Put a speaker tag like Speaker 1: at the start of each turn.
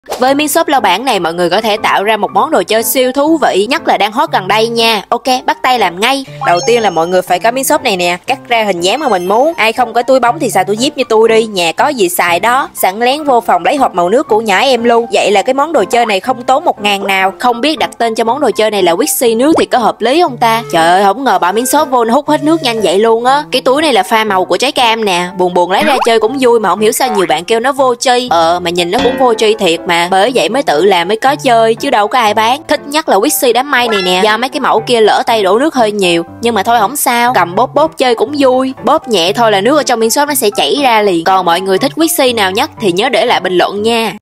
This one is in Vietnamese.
Speaker 1: Với miếng xốp lau bảng này, mọi người có thể tạo ra một món đồ chơi siêu thú vị, nhất là đang hot gần đây nha. Ok, bắt tay làm ngay. Đầu tiên là mọi người phải có miếng xốp này nè, cắt ra hình dáng mà mình muốn. Ai không có túi bóng thì xài túi zip như tôi đi, nhà có gì xài đó. Sẵn lén vô phòng lấy hộp màu nước của nhỏ em luôn. Vậy là cái món đồ chơi này không tốn 1.000 nào. Không biết đặt tên cho món đồ chơi này là Wixi nước thì có hợp lý không ta? Trời ơi, không ngờ bỏ miếng xốp vô nó hút hết nước nhanh vậy luôn á. Cái túi này là pha màu của trái cam nè, buồn buồn lấy ra chơi cũng vui, mà không hiểu sao nhiều bạn kêu nó vô tri. Mà nhìn nó cũng vô tri thiệt mà, bởi vậy mới tự làm mới có chơi chứ đâu có ai bán. Thích nhất là Wixi đám mây này nè, do mấy cái mẫu kia lỡ tay đổ nước hơi nhiều, nhưng mà thôi không sao, cầm bóp bóp chơi cũng vui. Bóp nhẹ thôi là nước ở trong miếng xốp nó sẽ chảy ra liền. Còn mọi người thích Wixi nào nhất thì nhớ để lại bình luận nha.